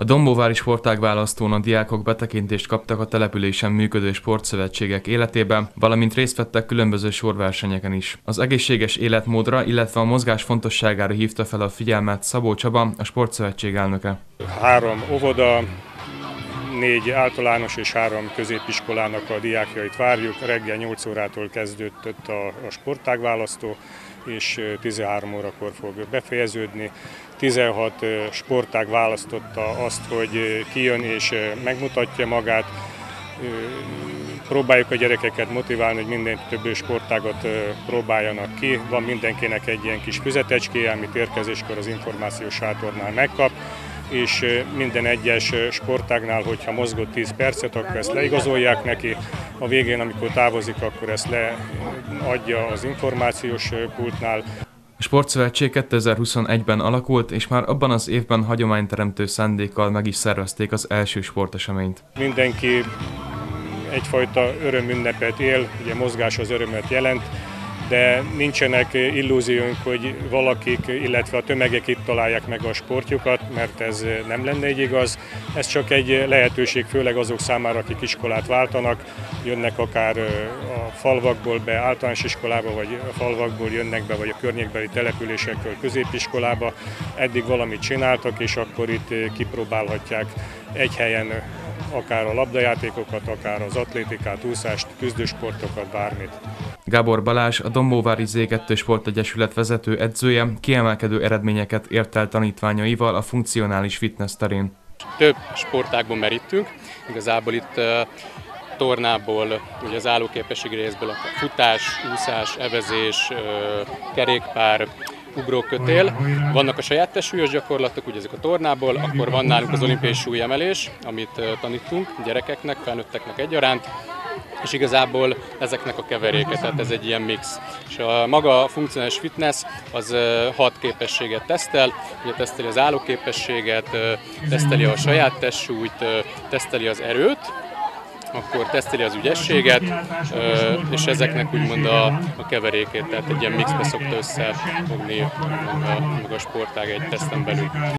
A Dombóvári Sportágválasztón a diákok betekintést kaptak a településen működő sportszövetségek életébe, valamint részt vettek különböző sorversenyeken is. Az egészséges életmódra, illetve a mozgás fontosságára hívta fel a figyelmet Szabó Csaba, a sportszövetség elnöke. 3 óvoda, 4 általános és 3 középiskolának a diákjait várjuk. Reggel 8 órától kezdődött a sportágválasztó, és 13 órakor fog befejeződni. 16 sportág választotta azt, hogy kijön és megmutatja magát. Próbáljuk a gyerekeket motiválni, hogy minden több sportágat próbáljanak ki. Van mindenkinek egy ilyen kis füzetecskéje, amit érkezéskor az információs sátornál megkap, és minden egyes sportágnál, hogyha mozgott 10 percet, akkor ezt leigazolják neki. A végén, amikor távozik, akkor ezt leadja az információs pultnál. A Sportszövetség 2021-ben alakult, és már abban az évben hagyományteremtő szándékkal meg is szervezték az első sporteseményt. Mindenki egyfajta örömünnepet él, ugye mozgás az örömöt jelent, de nincsenek illúzióink, hogy valakik, illetve a tömegek itt találják meg a sportjukat, mert ez nem lenne így igaz. Ez csak egy lehetőség, főleg azok számára, akik iskolát váltanak, jönnek akár a falvakból be általános iskolába, vagy a falvakból jönnek be, vagy a környékbeli településekről középiskolába. Eddig valamit csináltak, és akkor itt kipróbálhatják egy helyen akár a labdajátékokat, akár az atlétikát, úszást, küzdősportokat, bármit. Gábor Balázs, a Dombóvári Z2 Sportegyesület vezető edzője kiemelkedő eredményeket ért el tanítványaival a funkcionális fitness terén. Több sportágban merítünk, igazából itt tornából, ugye az állóképességi részből a futás, úszás, evezés, kerékpár, ugrókötél. Vannak a saját testsúlyos gyakorlatok, ugye ezek a tornából, akkor van nálunk az olimpiai súlyemelés, amit tanítunk gyerekeknek, felnőtteknek egyaránt, és igazából ezeknek a keveréke, tehát ez egy ilyen mix. És a maga a funkcionális fitness az 6 képességet tesztel, ugye teszteli az állóképességet, teszteli a saját testsúlyt, teszteli az erőt, akkor teszteli az ügyességet, és ezeknek úgymond a keverékét, tehát egy ilyen mixbe szokta összefogni meg a sportág egy teszten belül.